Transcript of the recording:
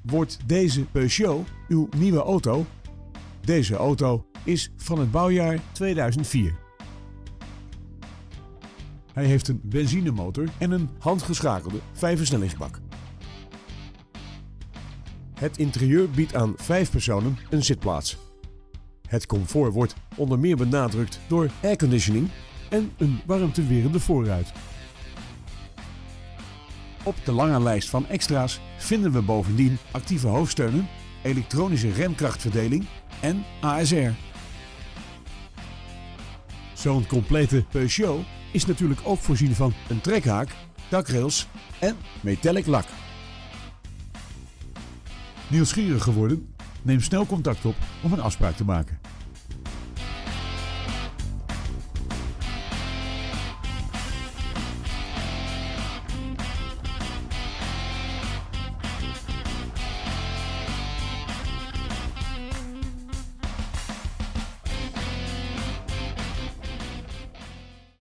Wordt deze Peugeot uw nieuwe auto? Deze auto is van het bouwjaar 2004. Hij heeft een benzinemotor en een handgeschakelde 5-versnellingsbak. Het interieur biedt aan 5 personen een zitplaats. Het comfort wordt onder meer benadrukt door airconditioning en een warmtewerende voorruit. Op de lange lijst van extra's vinden we bovendien actieve hoofdsteunen, elektronische remkrachtverdeling en ASR. Zo'n complete Peugeot is natuurlijk ook voorzien van een trekhaak, dakrails en metallic lak. Nieuwsgierig geworden? Neem snel contact op om een afspraak te maken.